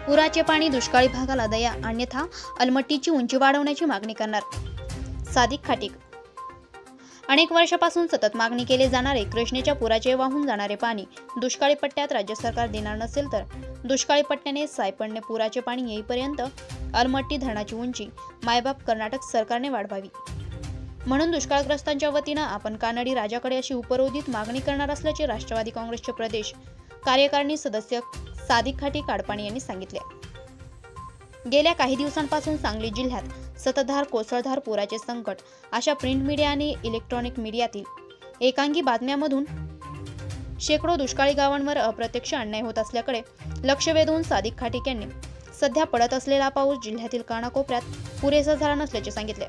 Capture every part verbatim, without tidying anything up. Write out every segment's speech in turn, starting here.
पुराचे पाणी दुष्काळी भागाला दया, अन्यथा अलमट्टीची उंची वाढवण्याची मागणी करणार. सादिक खाटीक. अनेक वर्षापासून सतत मागणी केले जाणारे कृष्णेच्या पुराचे वाहून जाणारे पाणी दुष्काळी पट्ट्यात राज्य सरकार देणार नसेल तर दुष्काळी पट्ट्याने सायपडणे पुराचे पाणी येईपर्यंत अलमट्टी धरणाची उंची मायबाप कर्नाटक सरकारने वाढवावी. म्हणून दुष्काळग्रस्तांच्या वतीनं आपण कानडी राजाकडे अशी उपरोधित मागणी करणार असल्याचे राष्ट्रवादी काँग्रेसचे प्रदेश कार्यकारिणी सदस्य सादिक खाटीक काडपाणी यांनी सांगितले. गेल्या काही दिवसांपासून सांगली जिल्ह्यात सततधार कोसळधार पुराचे संकट अशा प्रिंट मीडिया आणि इलेक्ट्रॉनिक मीडियातील एकांगी बातम्यांमधून शेकडो दुष्काळी गावांवर अप्रत्यक्ष अन्याय होत असल्याकडे लक्ष वेधून सादिक खाटीक यांनी सध्या पडत असलेला पाऊस जिल्ह्यातील कानाकोपऱ्यात पुरेसा झाला नसल्याचे सांगितले.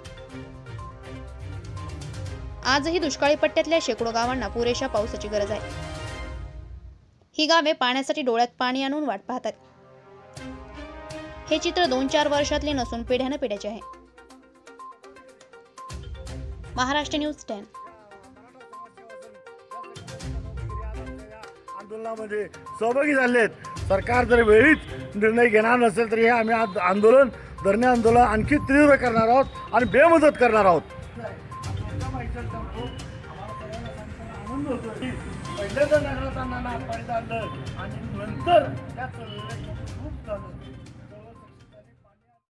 आजही दुष्काळी पट्ट्यातल्या शेकडो गावांना पुरेशा पावसाची गरज आहे. ही गावे पाण्यासाठी डोळ्यात पाणी आणून वाट पाहतात. हे चित्र दोन चार वर्षातले नसून पिढ्यानं पिढ्याचे आहे. Maharashtra news ten. आंदोलनामध्ये सहभागी झालेत. सरकार जर वेळीच निर्णय घेणार नसेल तर हे आम्ही आज आंदोलन धरणे आंदोलन आणखी तीव्र करणार आहोत आणि बेमुदत करणार आहोत. पहिल्यांदा नगरात आणणार आणि नंतर त्या खूप झालं.